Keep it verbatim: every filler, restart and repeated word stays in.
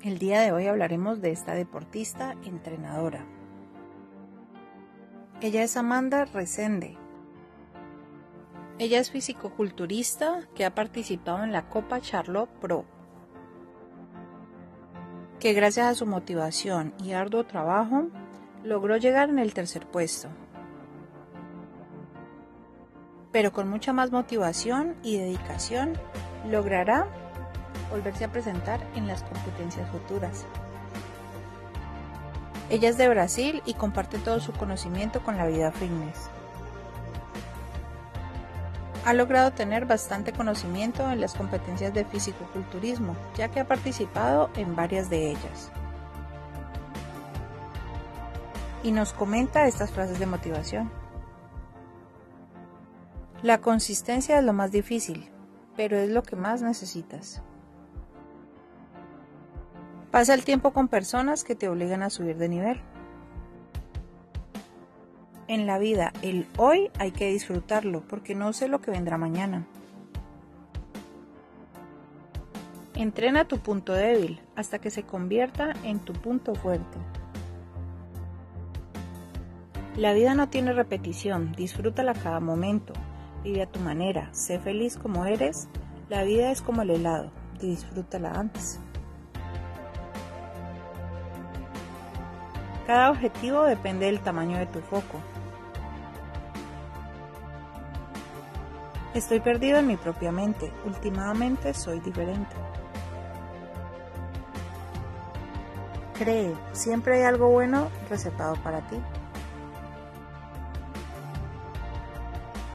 El día de hoy hablaremos de esta deportista entrenadora. Ella es Amanda Resende. Ella es fisicoculturista que ha participado en la Copa Charlotte Pro, que gracias a su motivación y arduo trabajo logró llegar en el tercer puesto. Pero con mucha más motivación y dedicación logrará volverse a presentar en las competencias futuras. Ella es de Brasil y comparte todo su conocimiento con la vida fitness. Ha logrado tener bastante conocimiento en las competencias de fisicoculturismo, ya que ha participado en varias de ellas. Y nos comenta estas frases de motivación. La consistencia es lo más difícil, pero es lo que más necesitas. Pasa el tiempo con personas que te obligan a subir de nivel. En la vida, el hoy hay que disfrutarlo porque no sé lo que vendrá mañana. Entrena tu punto débil hasta que se convierta en tu punto fuerte. La vida no tiene repetición, disfrútala a cada momento, vive a tu manera, sé feliz como eres, la vida es como el helado, disfrútala antes. Cada objetivo depende del tamaño de tu foco. Estoy perdido en mi propia mente, últimamente soy diferente. Cree, siempre hay algo bueno reservado para ti.